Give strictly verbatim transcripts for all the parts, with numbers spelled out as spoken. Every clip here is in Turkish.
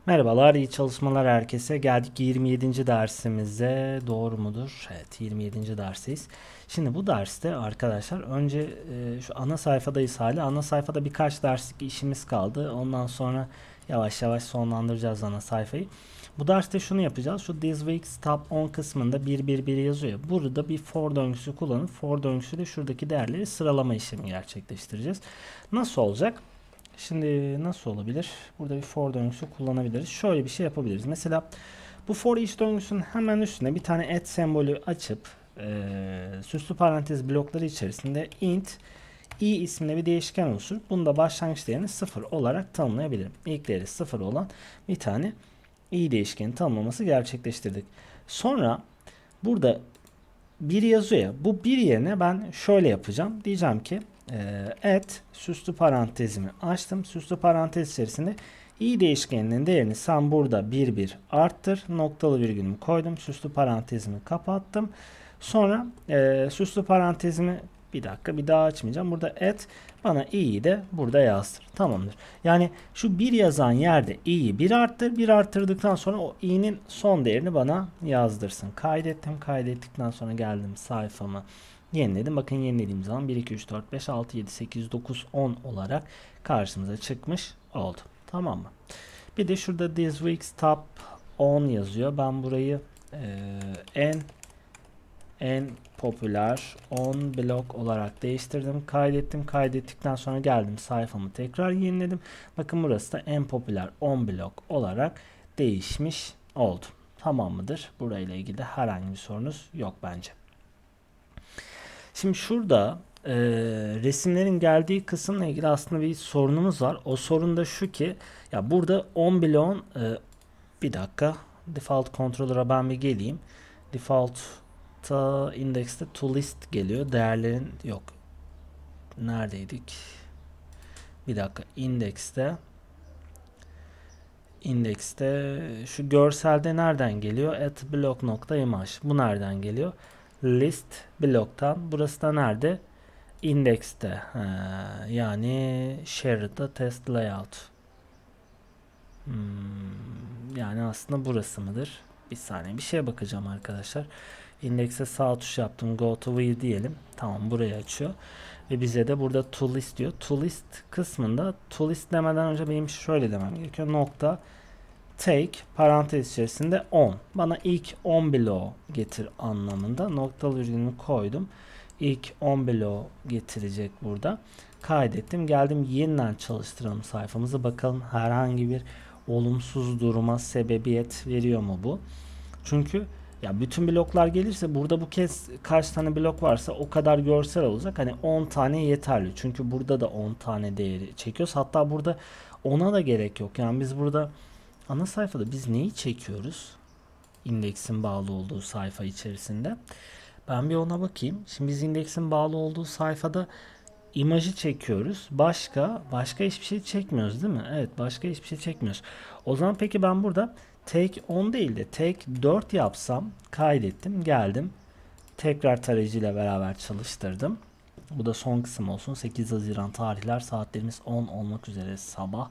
Merhabalar, iyi çalışmalar herkese. Geldik yirmi yedinci dersimize. Doğru mudur? Evet, yirmi yedinci dersteyiz. Şimdi bu derste arkadaşlar önce e, şu ana sayfadayız hala. Ana sayfada birkaç derslik işimiz kaldı. Ondan sonra yavaş yavaş sonlandıracağız ana sayfayı. Bu derste şunu yapacağız. Şu This Week's Top on kısmında bir bir bir yazıyor. Burada bir for döngüsü kullanıp for döngüsüyle şuradaki değerleri sıralama işlemi gerçekleştireceğiz. Nasıl olacak? Şimdi nasıl olabilir? Burada bir for döngüsü kullanabiliriz. Şöyle bir şey yapabiliriz. Mesela bu for each döngüsünün hemen üstüne bir tane at sembolü açıp e, süslü parantez blokları içerisinde int i isimli bir değişken oluşturup bunu da başlangıç değerini sıfır olarak tanımlayabilirim. İlk değeri sıfır olan bir tane i değişkeni tanımlaması gerçekleştirdik. Sonra burada bir yazıyor ya, bu bir yerine ben şöyle yapacağım. Diyeceğim ki e, at süslü parantezimi açtım. Süslü parantez içerisinde i değişkeninin değerini sen burada bir bir arttır. Noktalı virgülümü koydum. Süslü parantezimi kapattım. Sonra e, süslü parantezimi bir dakika bir daha açmayacağım. Burada at bana i'yi de burada yazdır. Tamamdır. Yani şu bir yazan yerde i'yi bir arttır. Bir arttırdıktan sonra o i'nin son değerini bana yazdırsın. Kaydettim. Kaydettikten sonra geldim sayfama. Yeniledim. Bakın yenilediğim zaman bir, iki, üç, dört, beş, altı, yedi, sekiz, dokuz, on olarak karşımıza çıkmış oldu. Tamam mı? Bir de şurada This Week's Top on yazıyor. Ben burayı e, en en popüler on blok olarak değiştirdim. Kaydettim. Kaydettikten sonra geldim sayfamı tekrar yeniledim. Bakın burası da en popüler on blok olarak değişmiş oldu. Tamam mıdır? Burayla ilgili herhangi bir sorunuz yok bence. Şimdi şurada e, resimlerin geldiği kısımla ilgili aslında bir sorunumuz var. O sorun da şu ki ya burada on bloğun e, bir dakika default controller'a ben bir geleyim. Default ta index'te to list geliyor. Değerlerin yok. Neredeydik? Bir dakika. Index'te index'te şu görselde nereden geliyor? At block.image. Bu nereden geliyor? List bloktan. Burası da nerede? Index'te. Ha, yani shared'da test layout. Hmm, yani aslında burası mıdır? Bir saniye bir şeye bakacağım arkadaşlar. Index'e sağ tuş yaptım. Go to view diyelim. Tamam burayı açıyor. Ve bize de burada to list diyor. To list kısmında to list demeden önce benim şöyle demem gerekiyor. Nokta take parantez içerisinde on. Bana ilk on bloğu getir anlamında. Noktalı virgülünü koydum. İlk on bloğu getirecek burada. Kaydettim. Geldim yeniden çalıştıralım sayfamızı. Bakalım herhangi bir olumsuz duruma sebebiyet veriyor mu bu? Çünkü ya bütün bloklar gelirse burada bu kez kaç tane blok varsa o kadar görsel olacak. Hani on tane yeterli. Çünkü burada da on tane değeri çekiyoruz. Hatta burada ona da gerek yok. Yani biz burada ana sayfada biz neyi çekiyoruz? İndeksin bağlı olduğu sayfa içerisinde. Ben bir ona bakayım. Şimdi biz indeksin bağlı olduğu sayfada imajı çekiyoruz. Başka başka hiçbir şey çekmiyoruz değil mi? Evet, başka hiçbir şey çekmiyoruz. O zaman peki ben burada take on değil de take dört yapsam, kaydettim, geldim. Tekrar tarayıcıyla beraber çalıştırdım. Bu da son kısım olsun. sekiz Haziran tarihler, saatlerimiz on olmak üzere, sabah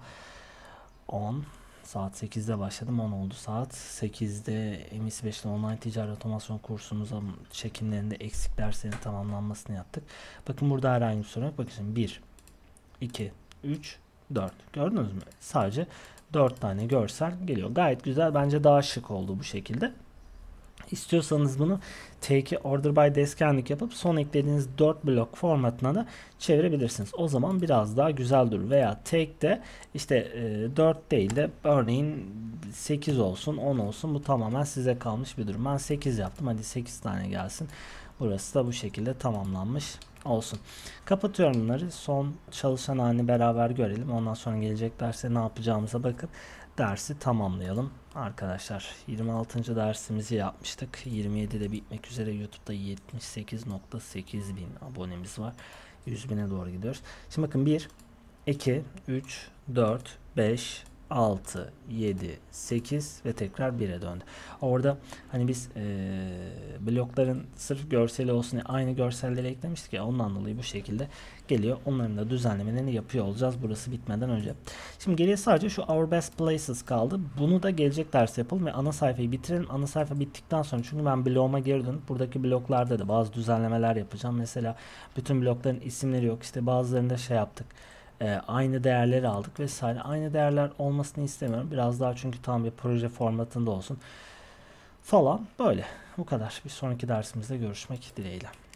on. Saat sekizde başladım. on oldu saat. sekizde M İS beş'te online ticaret otomasyon kursumuza çekimlerinde eksik derslerin tamamlanmasını yaptık. Bakın burada herhangi bir sorun yok. Bakın şimdi bir, iki, üç, dört. Gördünüz mü? Sadece dört tane görsel geliyor. Gayet güzel. Bence daha şık oldu bu şekilde. İstiyorsanız bunu take order by descending yapıp son eklediğiniz dört blok formatına da çevirebilirsiniz. O zaman biraz daha güzel durur. Veya take de işte e, dört değil de örneğin sekiz olsun, on olsun. Bu tamamen size kalmış bir durum. Ben sekiz yaptım. Hadi sekiz tane gelsin. Burası da bu şekilde tamamlanmış olsun. Kapatıyorum bunları. Son çalışan halini beraber görelim. Ondan sonra gelecek derse ne yapacağımıza bakıp dersi tamamlayalım. Arkadaşlar yirmi altıncı dersimizi yapmıştık. yirmi yedide bitmek üzere. YouTube'da yetmiş sekiz nokta sekiz bin abonemiz var. yüz bine doğru gidiyoruz. Şimdi bakın bir, iki, üç, dört, beş, altı, yedi, sekiz ve tekrar bire döndü. Orada hani biz e, blokların sırf görseli olsun diye aynı görselleri eklemiştik ya, ondan dolayı bu şekilde geliyor. Onların da düzenlemelerini yapıyor olacağız burası bitmeden önce. Şimdi geriye sadece şu Our Best Places kaldı. Bunu da gelecek ders yapalım ve ana sayfayı bitirelim. Ana sayfa bittikten sonra, çünkü ben bloğuma geri dönüp buradaki bloklarda da bazı düzenlemeler yapacağım. Mesela bütün blokların isimleri yok. İşte bazılarında şey yaptık. E, aynı değerleri aldık vesaire. Aynı değerler olmasını istemiyorum. Biraz daha, çünkü tam bir proje formatında olsun falan. Böyle. Bu kadar. Bir sonraki dersimizde görüşmek dileğiyle.